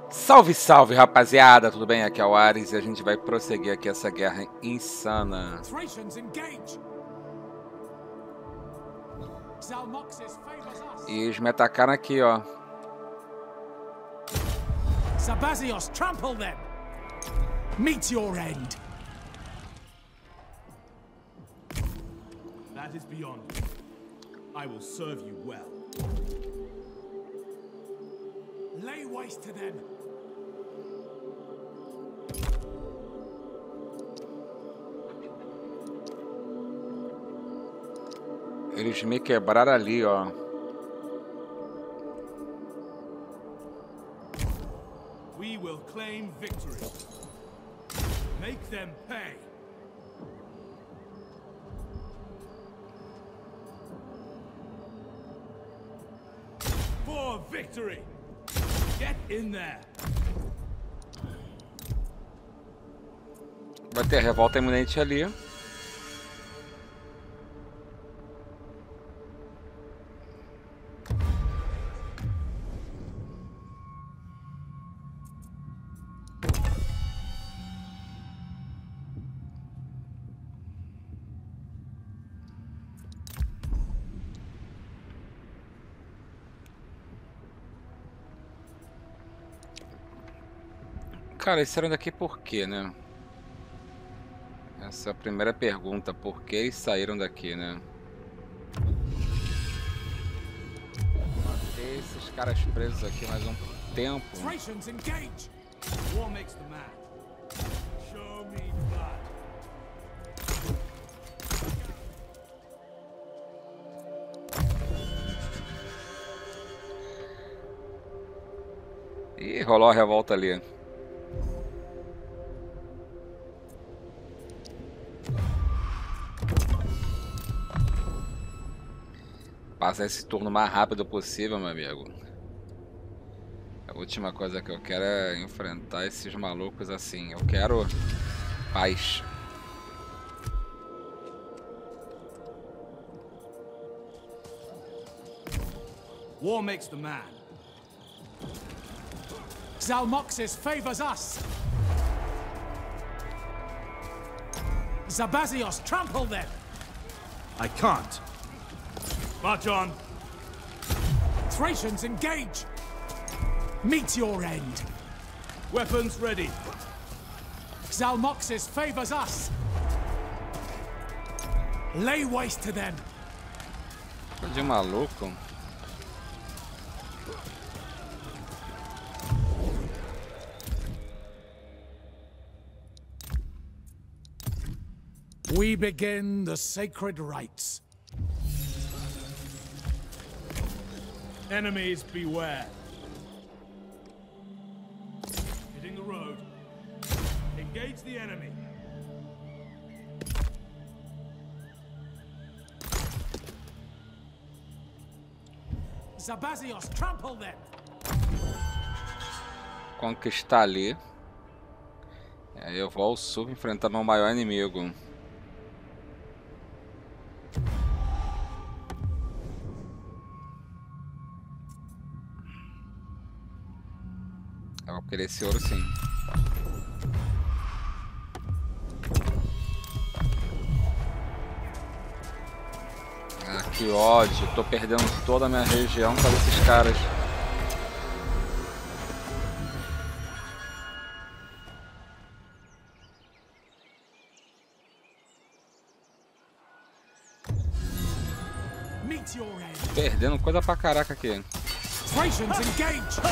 Salve, salve, rapaziada, tudo bem? Aqui é o Ares e a gente vai prosseguir aqui essa guerra insana. E eles me atacaram aqui, ó. Sabazios, trample them. Meet your end. That is beyond me. I will serve you well. Lay waste to them. Eles me quebraram ali, ó. We will claim victory. Make them pay. For victory. Get in there. Vai ter revolta iminente ali. Cara, eles saíram daqui por quê, né? Essa é a primeira pergunta. Por que eles saíram daqui, né? Manter esses caras presos aqui mais um tempo. Thracians, engage. War makes the man. Show me blood. Ih, rolou a revolta ali. Passar esse turno o mais rápido possível, meu amigo. A última coisa que eu quero é enfrentar esses malucos assim. Eu quero paz. War makes the man. Zalmoxis favors us. Sabazios, trample them. I can't. March on. Thracians, engage. Meet your end. Weapons ready. Zalmoxis favors us. Lay waste to them. Coisa de maluco. We begin the sacred rites. Enemies beware. Hitting the road. Engage the enemy. Sabazios, trample them. Conquistar ali. Aí eu vou ao sul enfrentando o maior inimigo. Eu vou querer esse ouro sim. Ah, que ódio. Tô perdendo toda a minha região para esses caras. Meet your end. Perdendo coisa pra caraca aqui. Thracians, engage.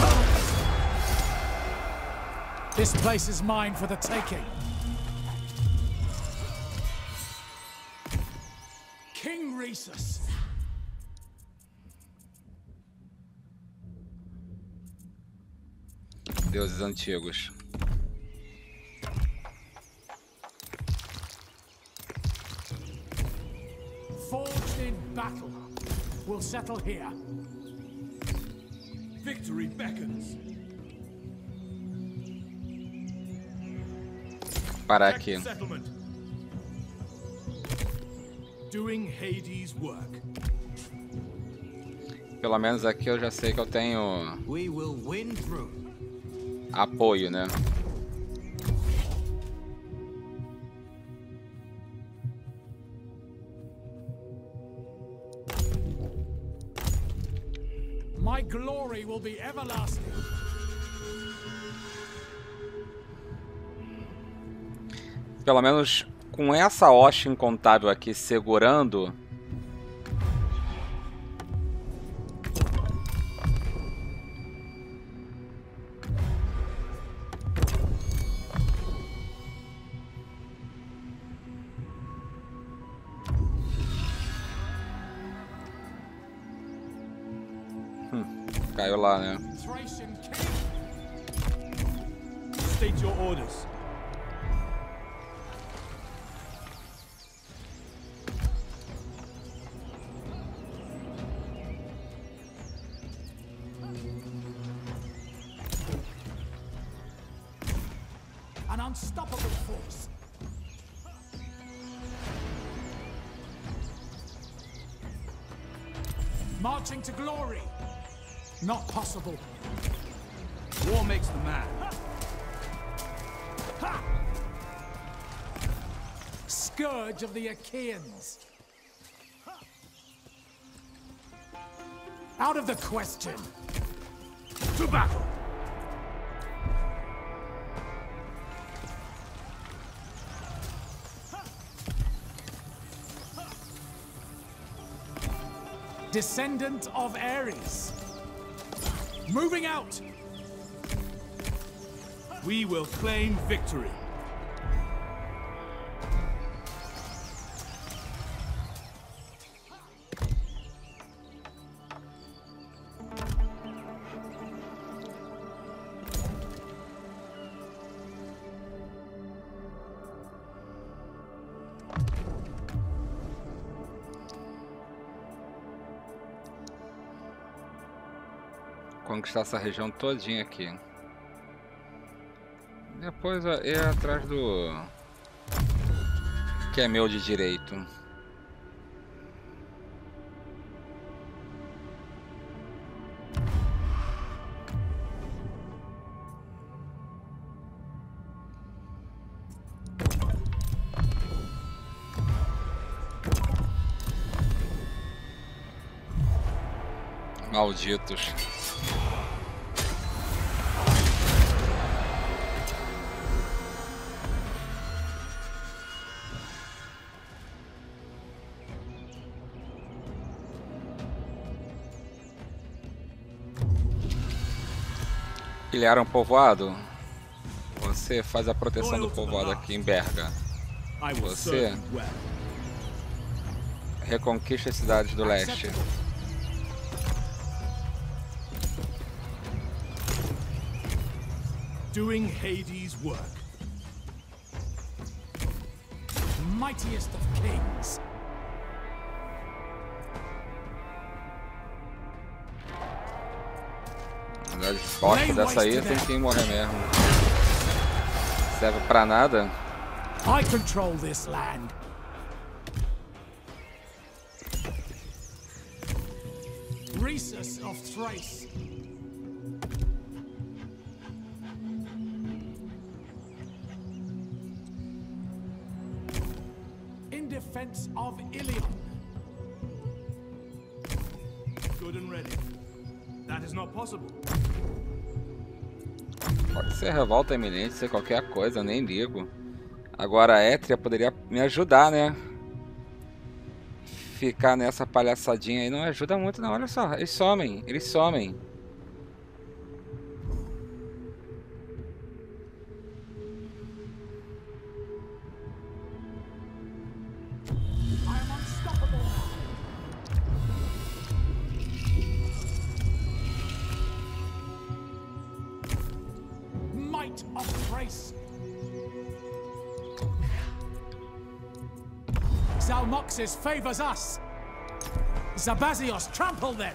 This place is mine for the taking. King Rhesus. Deuses antigos. Forged in battle. We'll settle here. Victory beckons. Parar Check aqui. the settlement. Doing Hades' work. Pelo menos aqui eu já sei que eu tenho We will win through. apoio, né? My glory will be everlasting. Pelo menos com essa hoste incontável aqui segurando. Caiu lá, né? Thracian king. State your orders. An unstoppable force. Marching to glory. Not possible. War makes the man. Scourge of the Achaeans. Out of the question. To battle. Descendant of Ares. Moving out. We will claim victory. Conquistar essa região todinha aqui. Depois é atrás do que é meu de direito. Malditos. Pilharam um povoado? Você faz a proteção do povoado aqui em Berga. I will Você serve you well. reconquista as cidades do leste. Doing Hades' work. Mightiest of kings. Na verdade, bosta dessa aí tem que morrer mesmo. Serve pra nada. I control this land. Rhesus of Thrace. In defense of Ilion. Good and ready. That is not possible. Pode ser revolta iminente, ser qualquer coisa, eu nem ligo. Agora a Étria poderia me ajudar, né? Ficar nessa palhaçadinha aí não ajuda muito não, olha só, eles somem, eles somem. I am unstoppable. Might of Thrace. Zalmoxis favors us. Zabazios, trample them.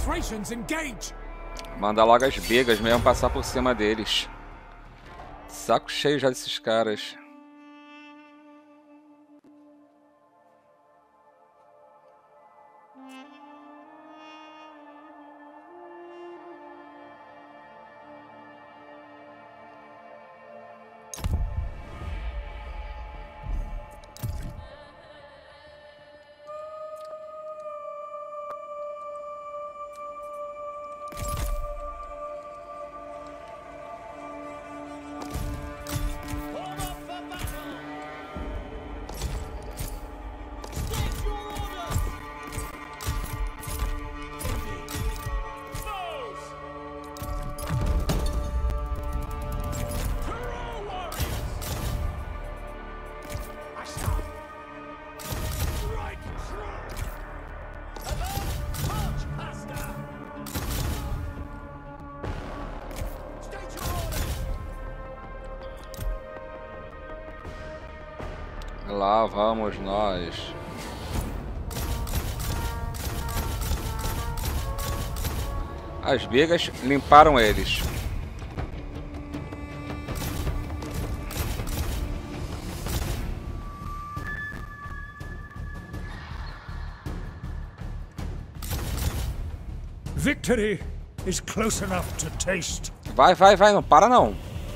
Thracians engage! Manda logo as begas mesmo passar por cima deles. Saco cheio já desses caras. Lá vamos nós. As begas limparam eles. Victory is close enough to taste. Vai, vai, vai, não para não.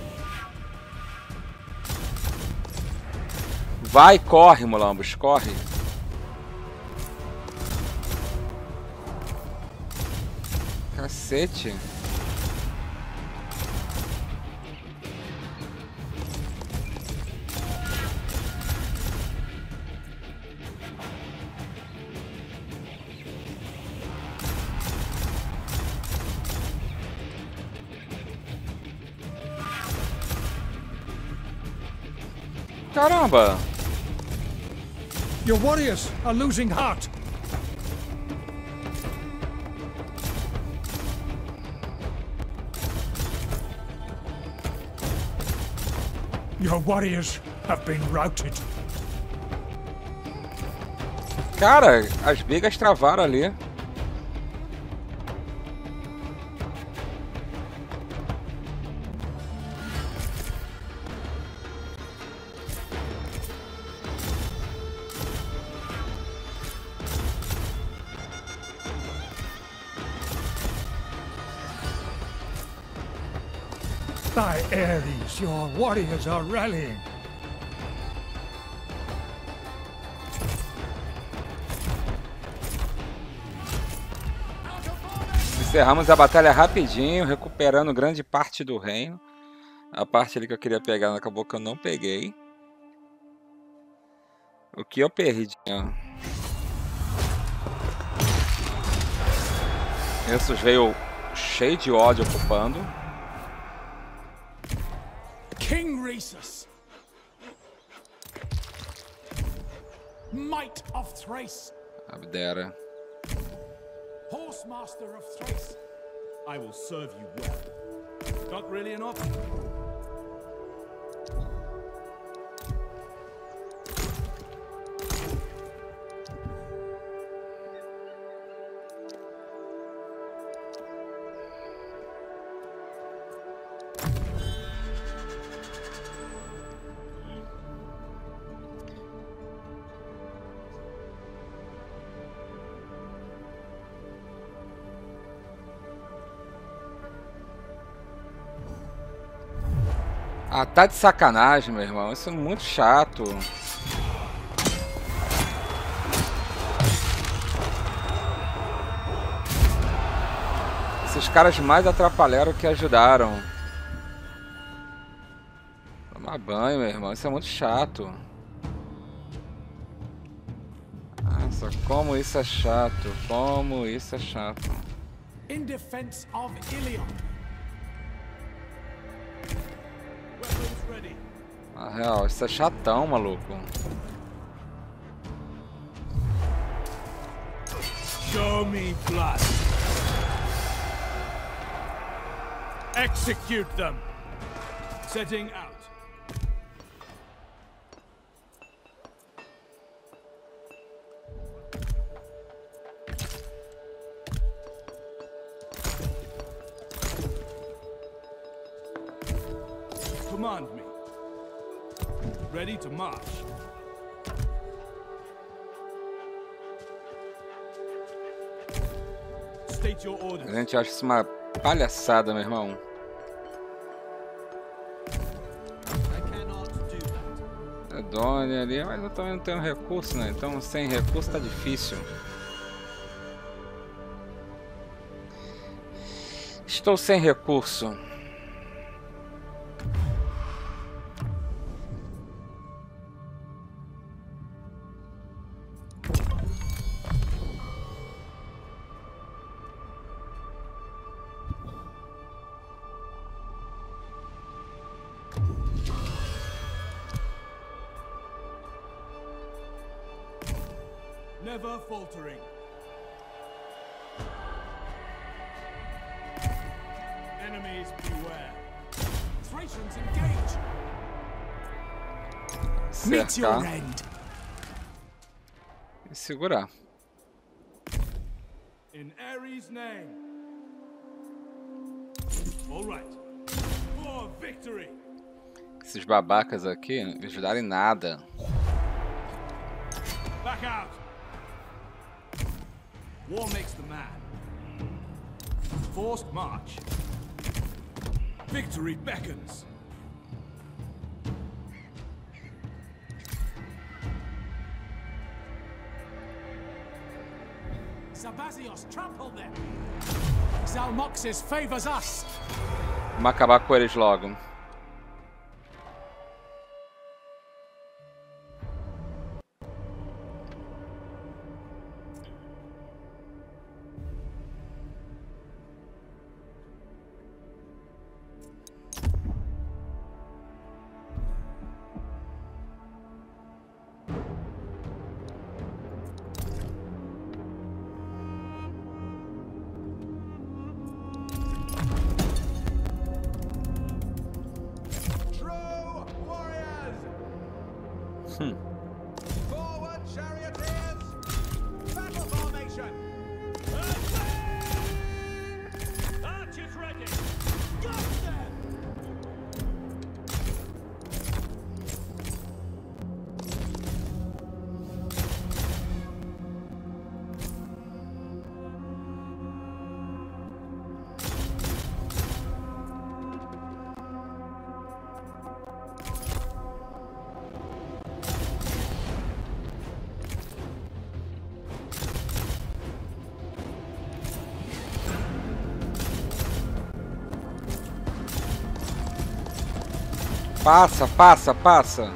Vai, corre, mulambos, corre. Cacete. Caramba! Your warriors are losing heart. Your warriors have been routed. Cara, as begas travaram ali. By Ares, your warriors are rallying. Encerramos a batalha rapidinho, recuperando grande parte do reino. A parte ali que eu queria pegar acabou que eu não peguei. O que eu perdi? Esses veio cheio de ódio ocupando. King Rhesus, Might of Thrace, Abdera. Horsemaster of Thrace. I will serve you well. Not really an option. Ah, tá de sacanagem, meu irmão. Isso é muito chato. Esses caras mais atrapalharam que ajudaram. Tomar banho, meu irmão. Isso é muito chato. Nossa, como isso é chato. Como isso é chato. In defense of Ilion. Na real, isso é chatão, maluco. Show me blood. Execute them. Setting out. Ready to march. State your A orders. gente acha isso uma palhaçada, meu irmão. I cannot do that. É Doni ali, mas eu também não tenho recurso, né? Então sem recurso tá difícil. Estou sem recurso. Never faltering. Enemies beware. Thracians engage. Meet your Cercar end. e segurar. In Ares' name. All right. For victory. Esses babacas aqui não me ajudaram em nada. Back out. War makes the man. Forced march. Victory beckons. Sabazios, trample them. Zalmoxis favors us. Vamos acabar com eles logo. True warriors! Forward, charioteers! Battle formation! Archers ready. Got them! Passa, passa, passa.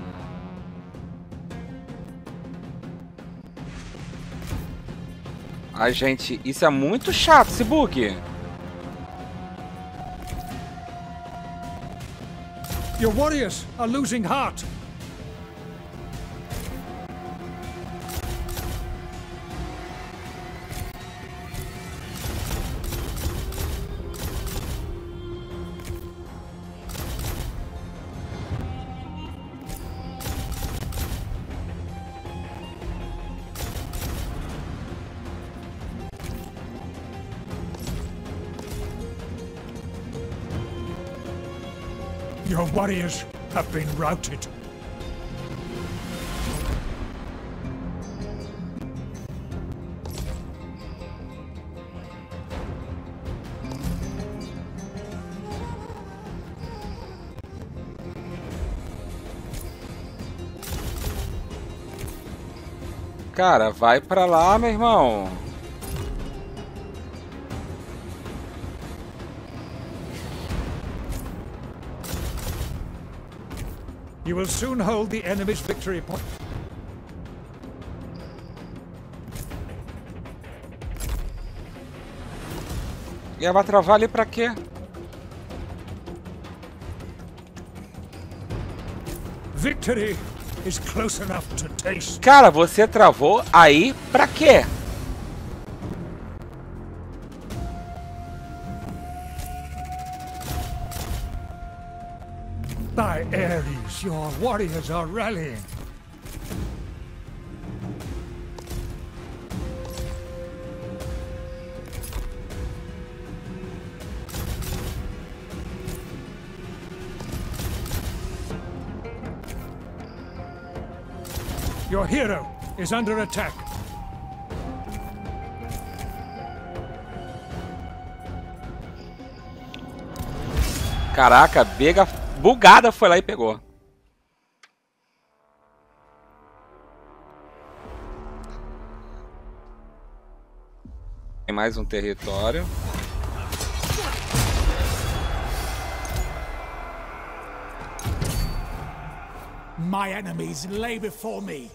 Ai, gente, isso é muito chato, esse bug. Your warriors are losing heart. Your warriors have been routed. Cara, vai pra lá, meu irmão. You will soon hold the enemy's victory point. E ela vai travar ali pra quê? Victory is close enough to taste. Cara, você travou aí pra quê? By Ares, your warriors are rallying. Your hero is under attack. Caraca, Veiga bugada foi lá e pegou. Tem mais um território. My enemies lay before me.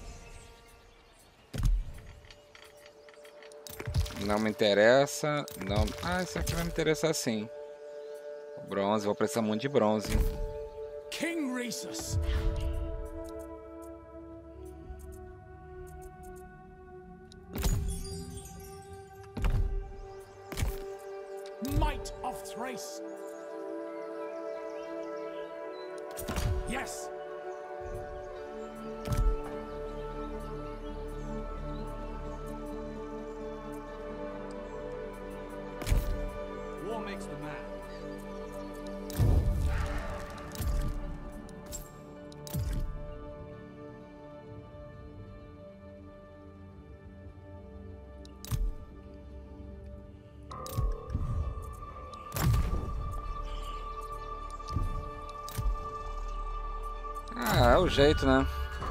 Não me interessa. Não. Ah, isso aqui vai me interessar sim. Bronze, vou precisar muito de bronze. King Rhesus. Might of Thrace. Yes. War makes the man. Ah, é o jeito, né?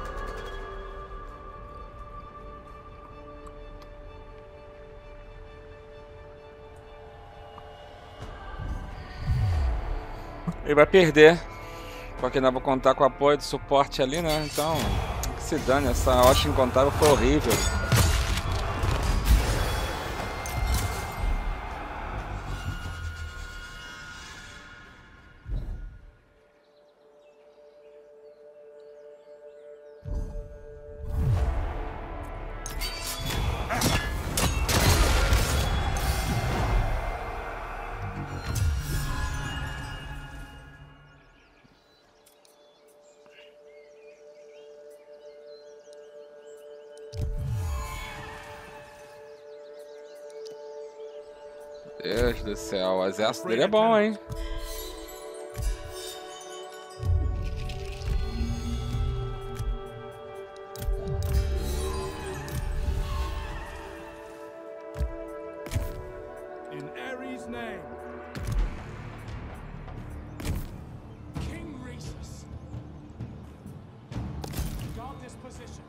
Ele vai perder, porque não vou contar com o apoio de suporte ali, né? Então, que se dane, essa hosta incontável foi horrível. Deus do céu, o exército dele é bom, hein? In Ares' name. King Rhesus. Guard this position.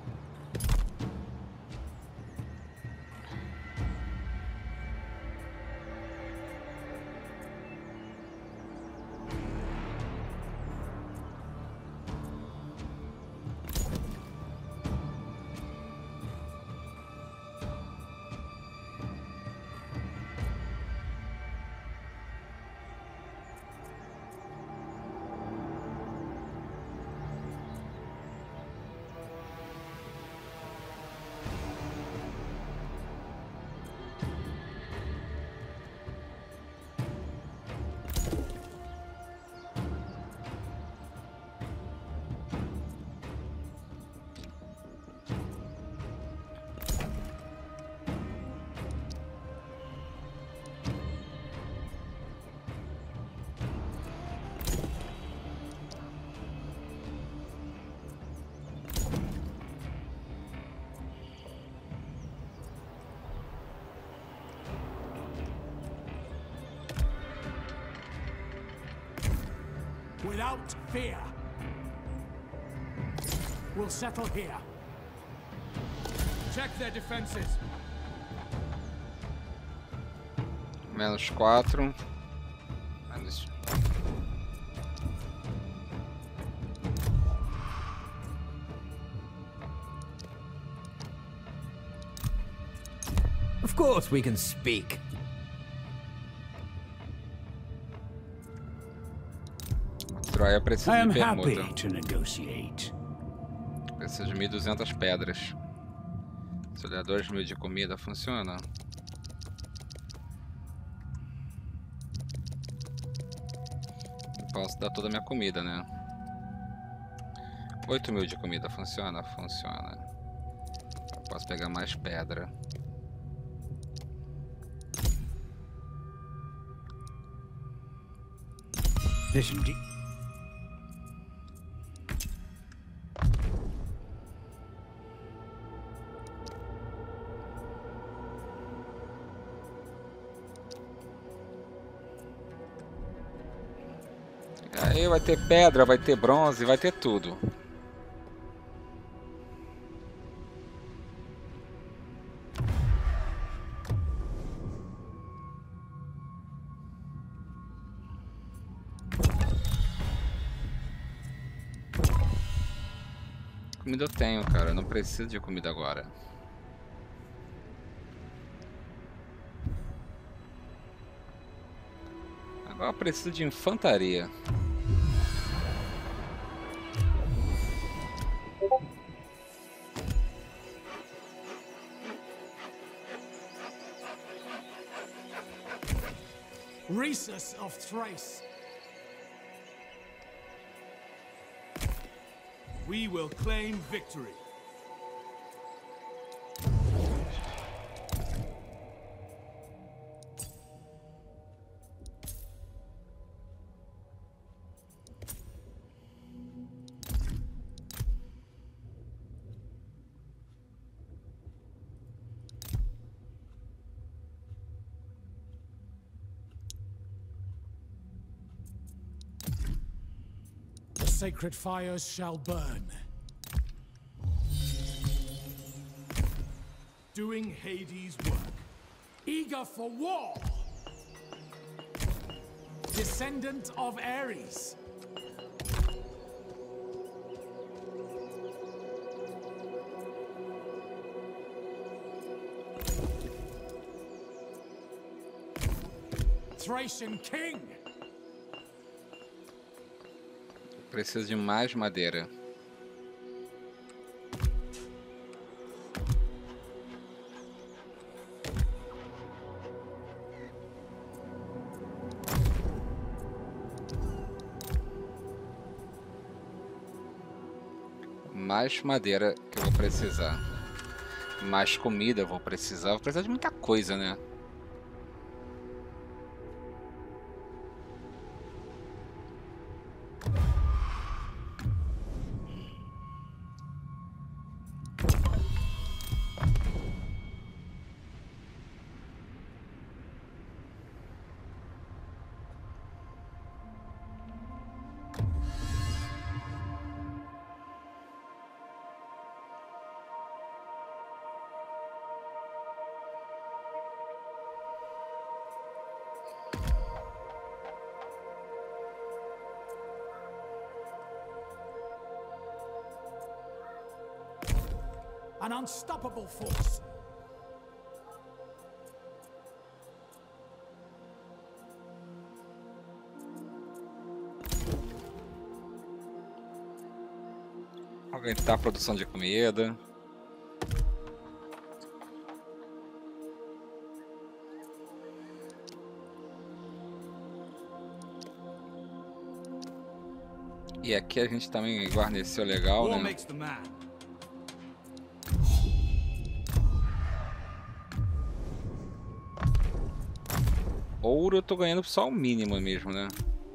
Without fear. We'll settle here. Check their defenses. -4. Menos... Of course we can speak. Troia precisa I am de happy permuta. to negotiate. Precisa de 1.200 pedras. Se eu der 2.000 de comida, funciona? Não posso dar toda a minha comida, né? 8.000 de comida, funciona? Funciona. Eu posso pegar mais pedra. Listen, Aí vai ter pedra, vai ter bronze, vai ter tudo. Comida eu tenho, cara. Eu não preciso de comida agora. Agora eu preciso de infantaria. Rhesus of Thrace. We will claim victory. Sacred fires shall burn. Doing Hades' work. Eager for war. Descendant of Ares. Thracian king. Preciso de mais madeira. Mais madeira que eu vou precisar. Mais comida eu vou precisar. Vou precisar de muita coisa, né? An unstoppable force. Aumentar a produção de comida. E aqui a gente também guarneceu legal, War né? makes the man. Ouro eu tô ganhando só o mínimo mesmo, né?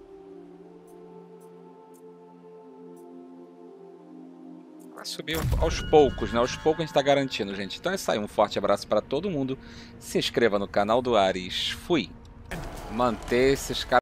Vai subir aos poucos, né? Aos poucos a gente tá garantindo, gente. Então é isso aí. Um forte abraço para todo mundo. Se inscreva no canal do Ares. Fui. Manter esses caras.